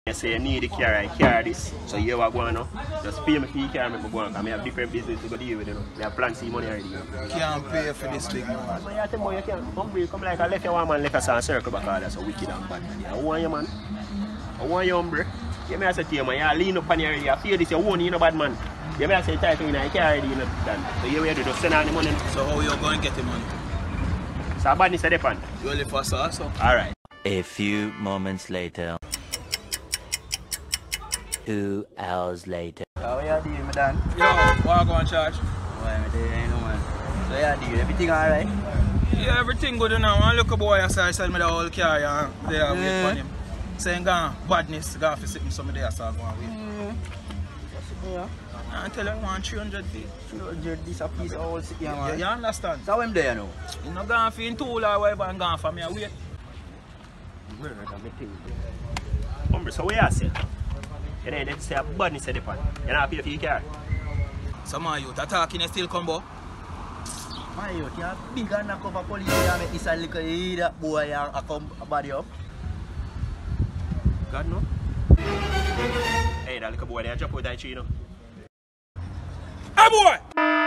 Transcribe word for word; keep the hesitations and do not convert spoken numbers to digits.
You say you need the car, I carry this. So you are going now. Just pay me for the car, make me go on. Because I have different business to go deal with, you know. I have plans to see money already, you know. You can't pay for this big man. Man, you tell me you can't. Hungry, come like I left your one man, left a circle back all that's so wicked and bad. I want you, man. I want you, hombre. You may say to you, man, you lean up on you already. You feel this, you want you, no bad man. You may say title in a car already, you know, done. So you will do, just send out the money. So how you going to get the money? So badness at the pan. You only for sauce, so? Alright. A few moments later. Two hours later. How are you doing, madam? Yo, what are you going to charge? Why, I'm doing, you know, man. So, yeah, doing everything alright? Yeah, everything good now. One look a boy aside, sell me the whole car, yeah. They are wait for him. Saying, gone, badness, go for sitting some of there, so I'm going to wait. Mm. What's it there? I tell you, I want three hundred feet. three hundred, this a piece of all city, man. You, you understand? So, I'm there now? You're not going for in tool or whatever, I'm going for me, I wait. Hombre, so what you say? You know, they say a badness at the pan. You not pay for your car. Some of you, that talking you still come, boy. My youth, you're big undercover police, you make this a little idiot boy and come body up. God no. Hey, that little boy there, jump out that tree, you know. Hey, boy!